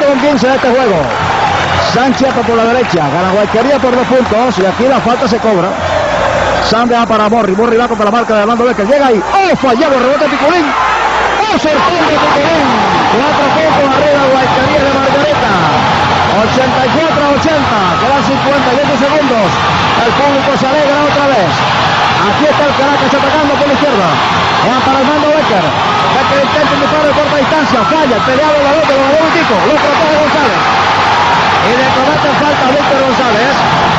con 15 de este juego. Sánchez por la derecha, gana Guayquería por 2 puntos y aquí la falta se cobra. Sam deja para Morri va contra la marca de Armando Becker, llega ahí, fallado, rebote Piculín, sorprende Piculín, 4 puntos arriba Guayquería de Margarita, 84-80, quedan 58 segundos, el público se alegra otra vez. Aquí está el Caracas atacando por la izquierda, va para Armando Becker, Becker intenta un disparo de corta distancia, falla, el peleado de la bote, lo ganó un tico, lo protege González, y le comete falta a Víctor González.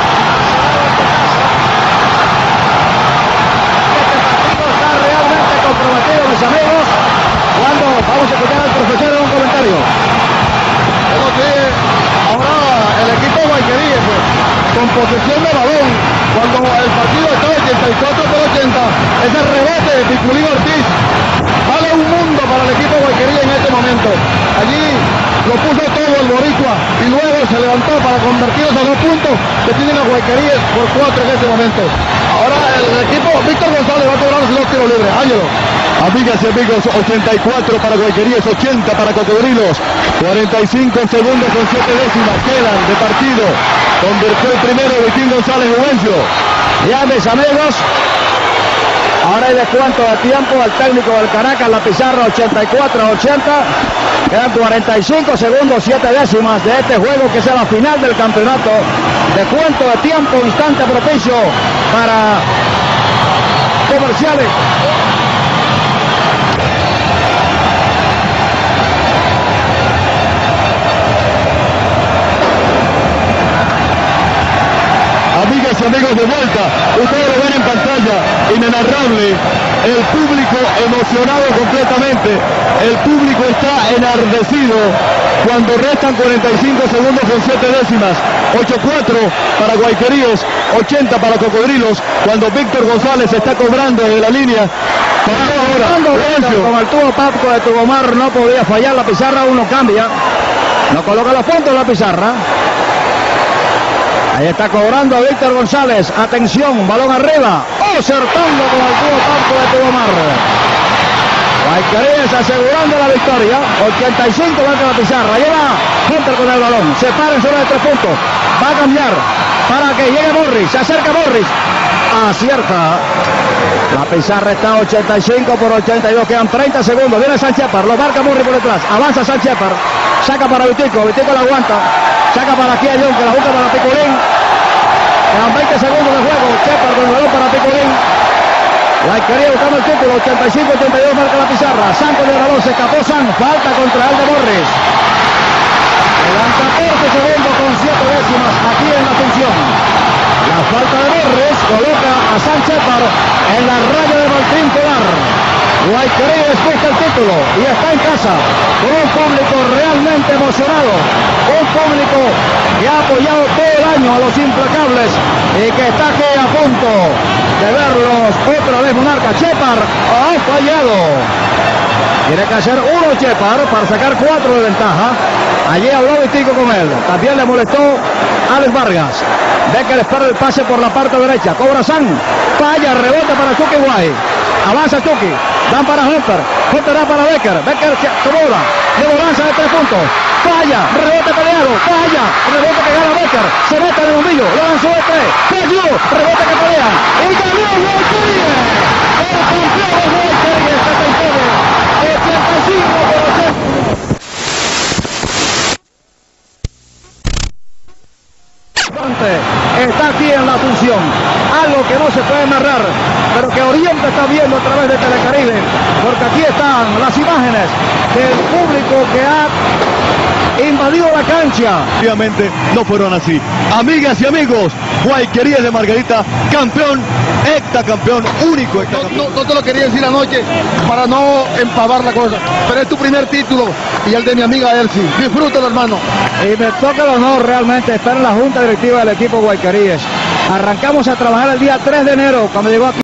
Comprometido, mis amigos, cuando vamos a escuchar al profesor en un comentario. Bueno, sí, ahora el equipo Guayquería, pues, con posesión de balón, cuando el partido está 84-80, ese rebote de Piculín Ortiz vale un mundo para el equipo Guayquería en este momento. Allí lo puso todo el boricua y luego se levantó para convertir esos 2 puntos que tienen a Guayquería por 4 en este momento. Ahora el equipo Víctor González va a cobrar los 2 tiros libres. Ángelo. Amigas y amigos, 84 para Guayquerías, 80 para Cocodrilos, 45 segundos con 7 décimas quedan de partido. Convirtió el primero Vitín González Juvencio. Ya, mis amigos, ahora hay descuento de tiempo al técnico del Caracas, la pizarra 84-80. Quedan 45 segundos, 7 décimas de este juego que es la final del campeonato. Descuento de tiempo, instante propicio para comerciales. Amigas y amigos, de vuelta, ustedes lo ven en pantalla, inenarrable, el público emocionado completamente, el público está enardecido cuando restan 45 segundos con 7 décimas, 8-4 para Guayquerías, 80 para Cocodrilos, cuando Víctor González está cobrando de la línea. Con el tubo Papco de Tubomar no podía fallar, la pizarra uno cambia, no coloca los puntos en la pizarra. Ahí está cobrando a Víctor González. Atención, balón arriba. Acertando con el tubo Papco de Tubomar. Guayquerías asegurando la victoria. 85 marca la pizarra. Lleva Hunter con el balón. Se para en zona de 3 puntos. Va a cambiar para que llegue Morris. Se acerca Morris. Acierta. La pizarra está 85 por 82. Quedan 30 segundos. Viene Sanchepar. Lo marca Morris por detrás. Avanza Sanchepar. Saca para Vitico. Vitico la aguanta. Saca para aquí a John, que la busca para Piculín. Quedan 20 segundos de juego. Chepar con el balón para Piculín. Guayquería buscando el título. 85-82 marca la pizarra. San con el balón. Se escapó San. Falta contra el de Morris. Quedan 14 segundos con 7 décimas aquí en la función. La falta de Morris coloca a San Chepar en la raya de Martín Tolar. Guayquería busca el título y está en casa con un público realmente emocionado, un público que ha apoyado todo el año a los implacables y que está aquí a punto de verlos otra vez monarca. Chepar ha fallado, tiene que hacer uno Chepar para sacar 4 de ventaja. Allí habló Vitico con él, también le molestó Alex Vargas. Becker espera el pase por la parte derecha, cobra San, falla, rebote para Chucky Guay, avanza Chucky, dan para Hunter, Hunter da para Becker, Becker cobra, luego lanza de 3 puntos, falla, rebote peleado, falla, rebote que gana Becker, se mete en el bombillo, lanzó de 3, falló, rebote que pelea, y ganó Guayquería, el campeón de Guayquería, está campeón, 85 por 80. Está aquí en la función, algo que no se puede narrar, pero que Oriente está viendo a través de Telecaribe, porque aquí están las imágenes del público que ha invadido la cancha. Obviamente no fueron así. Amigas y amigos, Guayquerías de Margarita, campeón, hectacampeón, único hectacampeón. No te lo quería decir anoche para no empavar la cosa, pero es tu primer título y el de mi amiga Elsie. Disfrútalo, hermano. Y me toca el honor realmente estar en la junta directiva del equipo Guayquerías. Arrancamos a trabajar el día 3 de enero, cuando llegó aquí